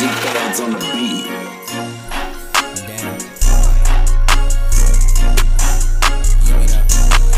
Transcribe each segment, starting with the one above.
G-Pads on the beat. Damn. Give me that.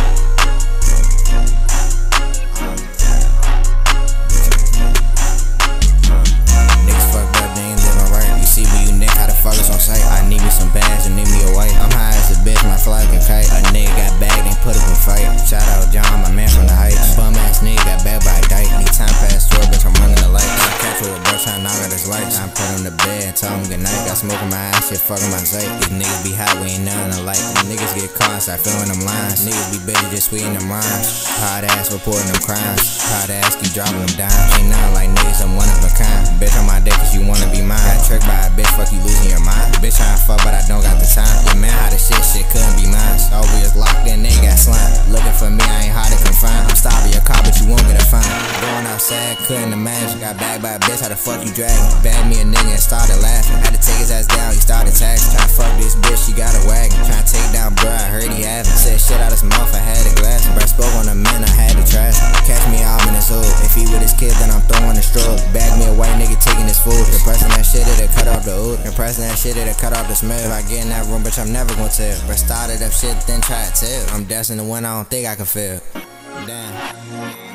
Niggas fucked up, they ain't living right. You see me, you nick, how the fuck is on sight? I need me some bags and need me a wife. I'm high as a bitch, my flag can kite. A nigga got bagged and put up a fight. Shout out John, my man from the heights. Bum ass nigga got bagged by a dyke. Need time past 12, bitch, I'm running the light. I catch with a bro trying to knock out his lights. I put him to bed and tell him good night. Got smoke in my eyes, shit fucking my sight. These niggas be hot, we ain't nothing alike. Niggas get caught, start feeling them lines. Niggas be bitter, just sweeting them rhymes. Hard ass reporting them crimes. Hard ass keep dropping them dimes. Ain't nothing like niggas, I'm one of a kind. Bitch on my dick cause you wanna be mine. Got tricked by a bitch, fuck you losing your mind. Bitch trying to fuck but I don't got the time. Yeah man, how the shit couldn't be mine. All we is locked in, they got slime. Looking for me, I ain't hard to confine. I'm stopping your car but you won't get a fine. Going outside, couldn't imagine. Got bagged by a bitch, how the fuck you dragging? Bagged me a nigga and started laughing. Had to take his ass down, he started taxing. Tryna fuck this bitch, she got a wagon. Tryna take down bruh, I heard he having. Said shit out his mouth, I had a glass. Bruh spoke on a man, I had to trash. Catch me out in his hood. If he with his kid, then I'm throwing the stroke. Bag me a white nigga taking his food. Compressing that shit, it'll cut off the ood. Compressing that shit, it'll cut off the smell. If I get in that room, bitch, I'm never gonna tell. Bruh started up shit, then try to tell. I'm destined to win, I don't think I can fail. Damn.